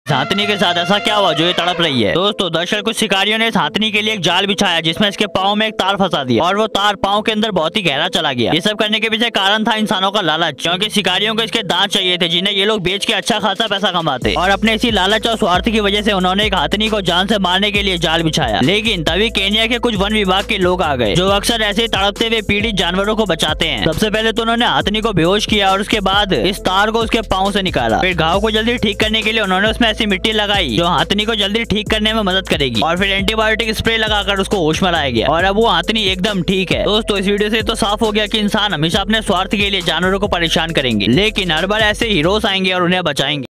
हाथनी के साथ ऐसा क्या हुआ जो ये तड़प रही है। दोस्तों दरअसल कुछ शिकारियों ने इस हाथनी के लिए एक जाल बिछाया जिसमें इसके पाँव में एक तार फंसा दिया और वो तार पाँव के अंदर बहुत ही गहरा चला गया। ये सब करने के पीछे कारण था इंसानों का लालच, क्योंकि शिकारियों को इसके दांत चाहिए थे जिन्हें ये लोग बेच के अच्छा खासा पैसा कमाते, और अपने इसी लालच और स्वार्थ की वजह से उन्होंने एक हाथनी को जान से मारने के लिए जाल बिछाया। लेकिन तभी केन्या के कुछ वन विभाग के लोग आ गए जो अक्सर ऐसे तड़पते हुए पीड़ित जानवरों को बचाते हैं। सबसे पहले तो उन्होंने हाथनी को बेहोश किया और उसके बाद इस तार को उसके पाँव से निकाला। फिर घाव को जल्दी ठीक करने के लिए उन्होंने उसमें ऐसी मिट्टी लगाई जो हाथनी को जल्दी ठीक करने में मदद करेगी, और फिर एंटीबायोटिक स्प्रे लगाकर उसको होश में लाया गया और अब वो हाथनी एकदम ठीक है। दोस्तों इस वीडियो से तो साफ हो गया कि इंसान हमेशा अपने स्वार्थ के लिए जानवरों को परेशान करेंगे, लेकिन हर बार ऐसे हीरोज आएंगे और उन्हें बचाएंगे।